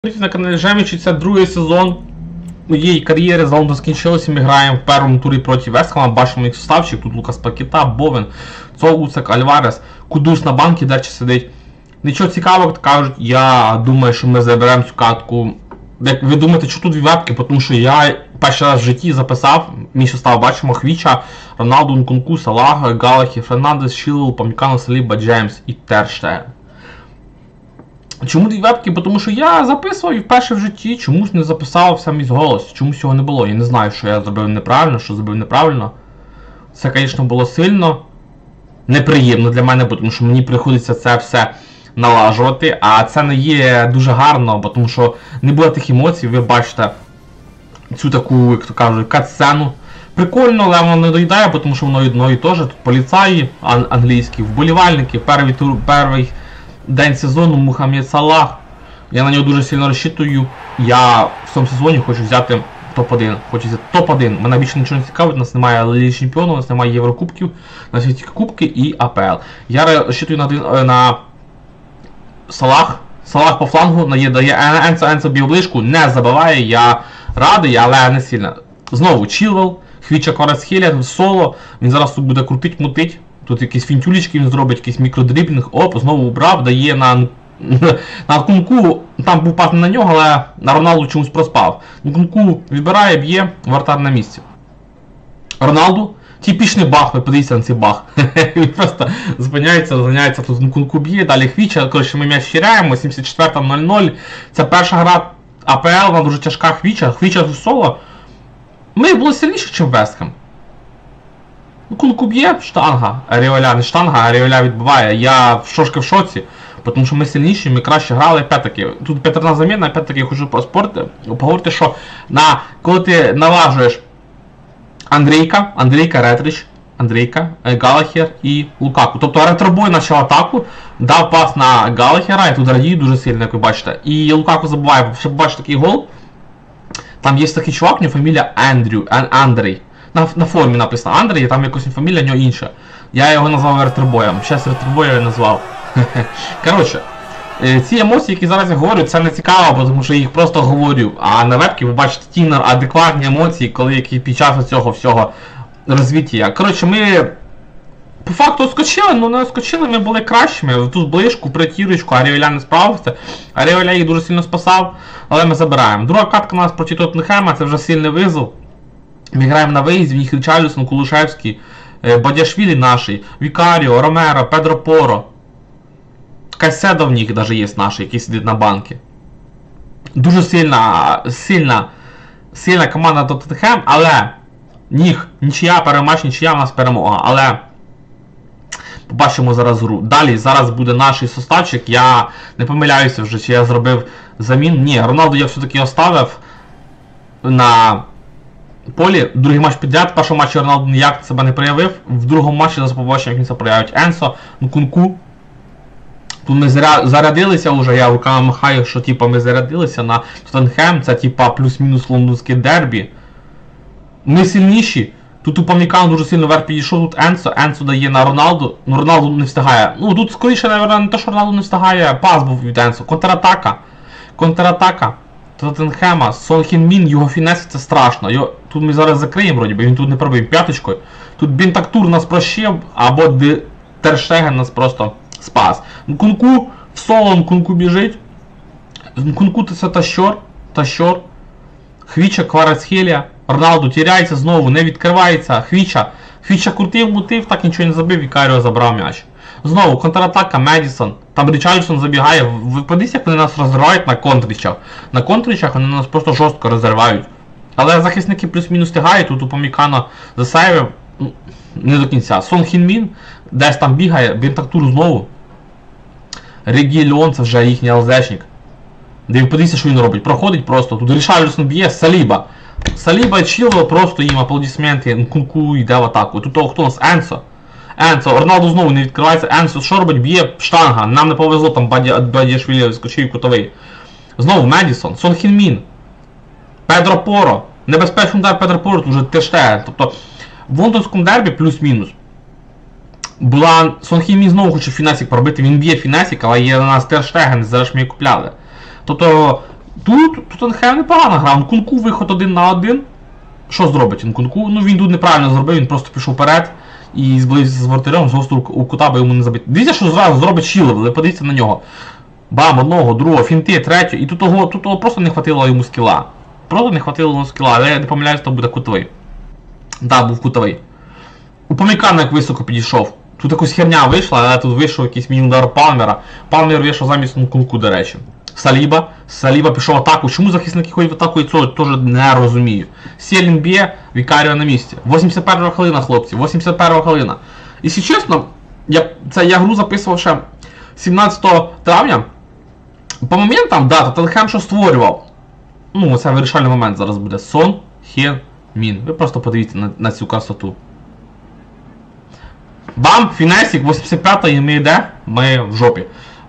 На каналі Жемічі, це другий сезон моєї кар'єри. За Лондон скінчилося. Ми граємо в першому турі проти Вестхема. Бачимо їх составчик. Тут Лукас Пакета, Бовен, Цоуцек, Альварес, Кудус на банкі далі сидить. Нічого цікавого, кажуть, я думаю, що ми заберемо цю катку. Ви думаєте, що тут дві вебки? Тому що я перший раз в житті записав, мій состав бачимо: Хвіча, Роналду, Нкунку, Салах, Галахі, Фернандес, Шілл, Памікано, Саліба, Джеймс і Тер Штеген. Чому дві вебки? Тому що я записував і вперше в житті чомусь не записав сам мій голос. Чомусь цього не було. Я не знаю, що я зробив неправильно, що зробив неправильно. Це, звісно, було сильно неприємно для мене, тому що мені приходиться це все налажувати. А це не є дуже гарно, тому що не було тих емоцій. Ви бачите цю таку, як то кажуть, кат-сцену. Прикольно, але воно не доїдає, тому що воно одно і те ж. Тут поліцаї англійські, вболівальники, перший день сезону Мухаммед Салах. Я на нього дуже сильно розчитую. Я в цьому сезоні хочу взяти топ-1. Хочу взяти топ-1. Мене більше нічого не цікавить, у нас немає Ліги Чемпіонів, у нас немає Єврокубків, у нас є тільки Кубки і АПЛ. Я розчитую на Салах. Салах по флангу дає Енцо б'є ближку, не забиває, я радий, але не сильно. Знову Чілвел, Хвіча Кварацхелія, соло, він зараз тут буде крутить-мутить. Тут якісь фінтюлечки він зробить, якийсь мікродріблінг, оп, знову убрав, дає на Кунку, там був пас не на нього, але на Роналду чомусь проспав. Кунку відбирає, б'є, вратар на місці. Роналду, типічний бах, ви подивіться на цей бах. Він просто зупиняється, тут Кунку б'є, далі Хвіча, коротше ми м'яч хіряємо, 74-там 0-0. Це перша гра АПЛ, вона дуже тяжка. Хвіча в соло. Ми були сильніші, ніж Вестхем. Кунку б'є, штанга, Аріоля, не штанга, Аріоля відбиває. Я трошки в шоці, тому що ми сильніші, ми краще грали. Опять-таки, тут Петрна заміна, опять-таки я хочу поговорити, що коли ти налажуєш Андрійка, Ретрич, Галахер і Лукаку. Тобто ретробой почав атаку, дав пас на Галахера, і тут радію дуже сильно, як ви бачите. І Лукаку забуває, щоб бачити такий гол. Там є такий чувак, у нього фамілія Андрій. На формі написано Андрій, там якось фамілія, у нього інша. Я його назвав ретробоєм. Зараз ретробоєм я назвав. Коротше, ці емоції, які зараз я говорю, це не цікаво, тому що я їх просто говорю. А на вебці ви бачите ті адекватні емоції, коли під час цього всього розвиття. Коротше, ми по факту скочили, але не скочили, ми були кращими. Тут ближку, притірочку, Аріоля не справився. Аріоля їх дуже сильно спасав, але ми забираємо. Друга катка у нас проти Тоттенхема, це вже сильний визов. Ми граємо на виїзді, в них Річарлісон, Кулушевський, Бадяшвілі наші, Вікаріо, Ромеро, Педро Поро. Кайседо в них навіть є наш, який сидить на банки. Дуже сильна команда Тоттенхем, але нічия, перемач, нічия, в нас перемога. Але побачимо зараз гру. Далі, зараз буде наш составчик, я не помиляюся вже, чи я зробив замін. Ні, Роналду я все-таки оставив на полі. Другий матч підряд, в першому матчі Роналду ніяк себе не проявив, в другому матчі зараз побачимо, як він це проявить. Енсо, Нкунку. Тут ми зарядилися вже, я руками махаю, що ми зарядилися на Тоттенхем, це плюс-мінус лондонське дербі. Ми сильніші. Тут у Памікано дуже сильно вверх підійшов, тут Енсо дає на Роналду, Роналду не встигає. Тут скоріше, мабуть, не те, що Роналду не встигає, пас був від Енсо. Контратака Тоттенхема, Сон Хін Мін, його фінесі, це страшно. Тут ми зараз закриємо, вроді, бо він тут не пробив п'яточкою. Тут Бентактур нас прощив, або Тер Штеген нас просто спас. Нкунку в соло, Нкунку біжить. Нкунку це Тащор. Хвіча, Кварацхелія. Роналду тіряється знову, не відкривається. Хвіча крутив, так нічого не забив, Вікаріо забрав м'яч. Знову контратака, Медісон. Там Річарлісон забігає. Ви подивіться, як вони нас розривають на контричах. На контричах вони нас просто жорстко розривають. Але захисники плюс-мінус встигають, тут у Памікано засейвив. Не до кінця. Сон Хін Мін десь там бігає, Бентактур знову. Регіон, це вже їхній ЛЗшник. Де ви подивіться, що він робить. Проходить просто. Тут Річарлісон б'є, Саліба і Чілвел, просто їм аплодисменти. Нкунку йде в атаку. Тут хто у нас? Енсо, Роналду знову не відкривається. Енсо, що робить? Б'є штанга. Нам не повезло, там Бадяшвілі вискочив кутовий. Знову Медісон, Сон Хін Мін. Педро Поро. Небезпечний удар Педро Поро, тут вже Тер Штеген. Тобто в лондонському дербі плюс-мінус. Сон Хін Мін знову хоче фінесик пробити, він б'є фінесик, але є на нас Тер Штеген, зараз ми її купляли. Тобто Тут Тоттенхем непогано грав. Нкунку виход 1 на 1. Що зробить Нкунку? Ну він тут неправильно зробив, він просто пішов вперед і зблизився з вратарем, з гостру у кута, би йому не забити. Дивіться, що зразу зробить Чілов, але подивіться на нього. Бам, одного, другого, фінти, третього. І тут того просто не хватило йому скіла. Просто не хватило йому скіла, але я не помиляюсь, то буде кутовий. Так, був кутовий. У Помікана як високо підійшов. Тут якась херня вийшла, але тут вийшов якийсь міні-удар Палмера. Палмер вийшов замість Нкунку, до речі. Саліба пішов в атаку. Чому захисники ходять в атаку, і цього теж не розумію. Селін б'є, Вікаріо на місці. 81 хвилина, хлопці, 81 хвилина. І, якщо чесно, я гру записував ще 17 травня. По моментам, да, Тоттенхем що створював. Ну, це вирішальний момент зараз буде. Сон, Хен, Мін. Ви просто подивіться на цю красоту. Бам, фінесик, 85-й, і ми йде, ми в жопі.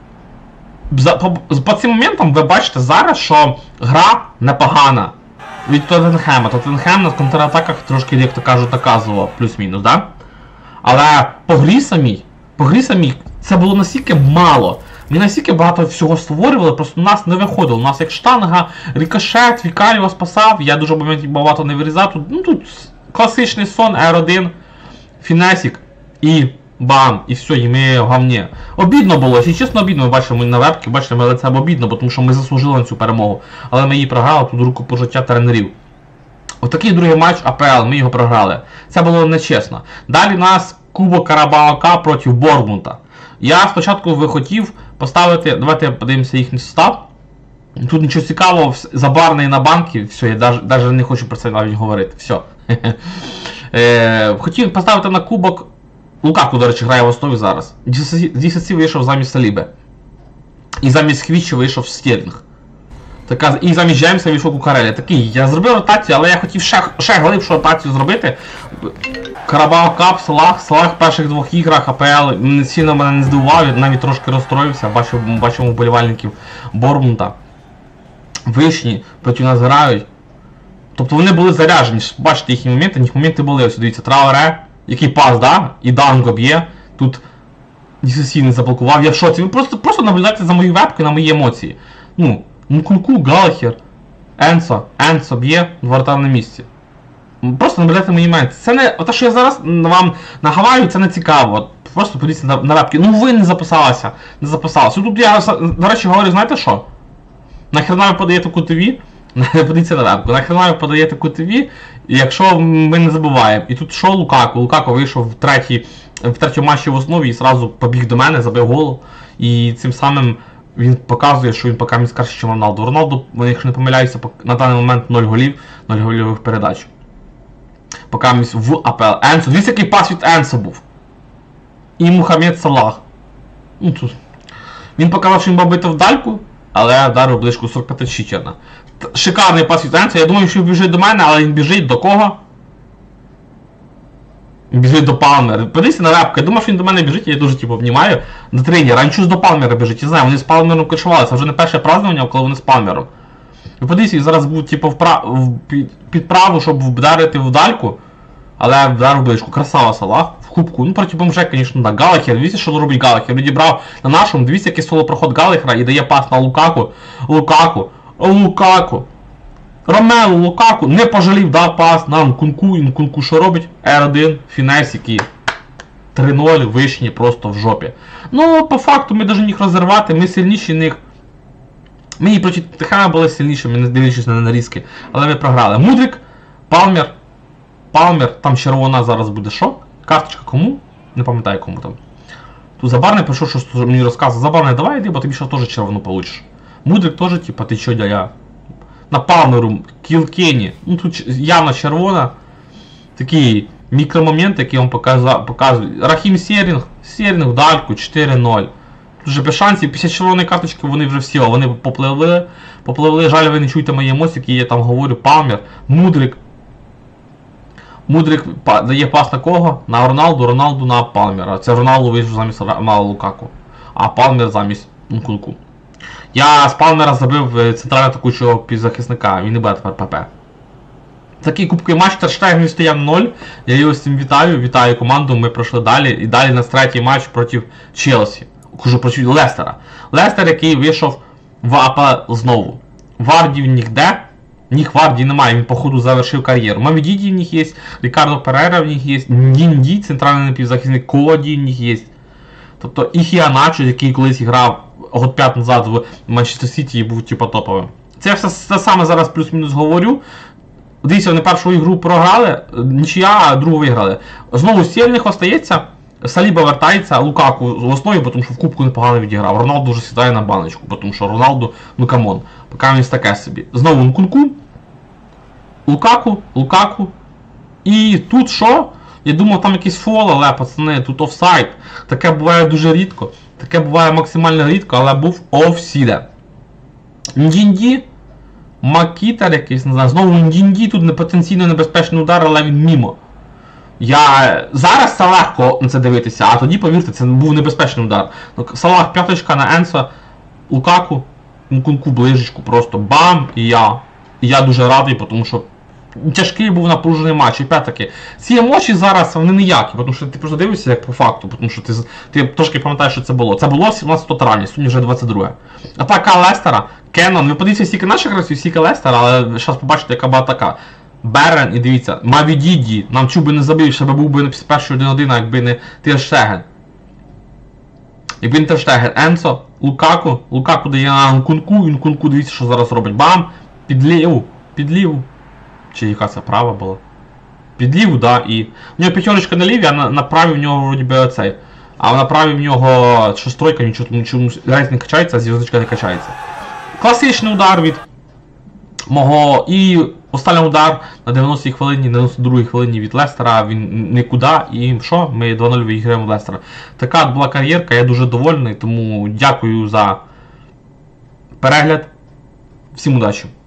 По цим моментам ви бачите зараз, що гра непогана від Тоттенхема. Тоттенхем на контратаках трошки, як то кажуть, наказував, плюс-мінус, да? Але по грі самій, це було настільки мало. Ми настільки багато всього створювали, просто у нас не виходило. У нас як штанга, рикошет, Вікаріо спасав, я дуже багато не вирізав. Тут класичний сон, R1, фінесик і бам, і все, і ми в говні. Обідно було, якщо чесно, обідно, ми бачимо на вебці, бачите, але це обідно, тому що ми заслужили на цю перемогу. Але ми її програли, тут руку пожиття тренерів. Отакий другий матч АПЛ, ми його програли. Це було нечесно. Далі у нас Кубок Карабаока проти Бормунта. Я спочатку хотів поставити, давайте подивимося їхній состав. Тут нічого цікавого, забарний на банки, все, я навіть не хочу про це навіть говорити, все. Хотів поставити на кубок, Лукаку, до речі, грає в основі зараз. Дісаці вийшов замість Саліби. І замість Хвічі вийшов Стерлінг. І замість Джеймса вийшов Кукарелі. Такий, я зробив ротацію, але я хотів ще глибшу ротацію зробити. Карабао Кап, Салах в перших двох іграх АПЛ сильно мене не здивував, навіть трошки розстроївся, бачив вболівальників Бормунта. Вишні проти нас грають. Тобто вони були заряджені, бачите їхні моменти були, ось дивіться, Трауре, який пас, да? І Данго б'є, тут Дісасі не заблокував, я в шоці, ви просто наблюдайте за мою вебку і на мої емоції. Ну, Нкунку, Галахер, Енсо б'є, вратар на місці. Просто наблюдайте мої моменти. Це не, те, що я зараз вам наговорю, це не цікаво. Просто подивіться на вебки. Ну ви не записалися. Тут я, до речі, говорю, знаєте що? Нахрена ви подаєте кутові? Подивіться на вебку. Нахрена ви подаєте кутові, якщо ми не забуваємо. І тут що Лукаку? Лукаку вийшов в третьому матчі в основі і одразу побіг до мене, забив гол. І цим самим він показує, що він поки мені краще, ніж Роналду. Роналду, якщо не помиляюся, на даний момент 0 голів, 0 гольових передач. Поки в АПЛ. Енсо. Дивіться, який пас від Енсо був. І Мухаммед Салах. Ну, тут. Він показав, що він бабити в дальку, але вдарив близько 45 щитерна. Шикарний пас від Енсо. Я думаю, що він біжить до мене, але він біжить до кого? Він біжить до Палмера. Подивіться на репку. Я думав, що він до мене біжить, я дуже типу обнімаю. До тренера. Він щось до Палмера біжить. Я знаю, вони з Палмером кришувалися. Це вже не перше празднування, коли вони з Палмером. Ви подивіться, він зараз був типу, під праву, щоб вдарити в дальку, але вдарив близько. Красава Салах в кубку. Ну, проти бомжа, звісно, да. Галахер, дивіться, що робить Галахер. Відібрав на нашому, дивіться, який соло-проход Галахера і дає пас на Лукаку. Ромелу Лукаку не пожалів, дав пас на Нкунку. І Нкунку що робить? R1, фінес, який 3-0, вишні просто в жопі. Ну, по факту, ми навіть їх розірвати, ми сильніші них. Ми і проти Тоттенхема були сильнішими, не дивлячись на нарізки, але ми програли. Мудрик, Палмер, там червона зараз буде що? Карточка кому? Не пам'ятаю кому там. Тут Забарний пішов, що мені розказував. Забарний, давай йди, бо тобі ще теж червону получиш. Мудрик теж, типа, ти чо, дядя? На Палмеру, Кілкені, ну тут явно червона. Такий мікромомент, який вам показує. Рахім Стерлінг в дальку, 4-0. Вже без шансів, після червоної карточки вони вже всі, вони попливли, жаль, ви не чуєте мої емоції, які я там говорю. Палмер, Мудрик дає пас на кого? На Роналду на Палмера. Це Роналду вийшов замість Лукаку, а Палмер замість Нкунку. Я з Палмера забив центрального атакуючого півзахисника, він не буде тепер ПП. Такий кубковий матч, Терштеген стояв 0, я його з цим вітаю команду, ми пройшли далі, і далі у нас третій матч проти Челсі. Кажу проти Лестера. Лестер, який вийшов в АПЛ знову. Варді в них де? В них Варді немає, він походу завершив кар'єру. Мавідіді в них є, Рікардо Перейра в них є, Дінді, центральний напівзахисник, Коді в них є. Тобто і Хіаначо, який колись грав год 5 назад в Манчестер Сіті і був типу топовим. Це я все саме зараз плюс-мінус говорю. Дивіться, вони першу ігру програли, нічия, а другу виграли. Знову сильних остається, Саліба вертається, Лукаку в основі, тому що в кубку непогано відіграв. Роналду вже сідає на баночку, тому що Роналду, ну камон, поки він таке собі. Знову Нкунку, Лукаку. І тут що? Я думав, там якийсь фол, але пацани, тут офсайд. Таке буває дуже рідко. Таке буває максимально рідко, але був офсіде. Ndінді, Макітер якийсь, не знаю, знову Ndінді, тут не потенційно небезпечний удар, але він мімо. Зараз це легко на це дивитися, а тоді, повірте, це був небезпечний удар. Салах, п'яточка на Енсо, Лукаку, Нкунку ближечку, просто бам, і я дуже радий, тому що тяжкий був напружений матч, і опять-таки, ці емоції зараз, вони ніякі, тому що ти просто дивишся як по факту, тому що ти трошки пам'ятаєш, що це було. Це було 17 травня, сьогодні вже 22. Атака Лестера, Кеннон, ви подивіться стільки наших разів, стільки Лестера, але зараз побачите, яка була атака. Берен, і дивіться, Мавідіді, нам чуби не забив, ще був би перший 1-1, якби не Тер Штеген. Якби не Тер Штеген, Енсо, Лукаку дає на Нкунку, і Нкунку, дивіться, що зараз робить. Бам! Підліву. Чи яка це права була? Підліву, да, і... У нього п'ятерочка на ліві, а на праві в нього вроді би оцей. А на праві в нього шестройка, нічого рейс не качається, а зв'язочка не качається. Класичний удар від мого, і останній удар на 90-й хвилині, 92-й хвилині від Лестера, він нікуди, і що? Ми 2-0 виграємо в Лестера. Така була кар'єрка, я дуже довольний, тому дякую за перегляд, всім удачі.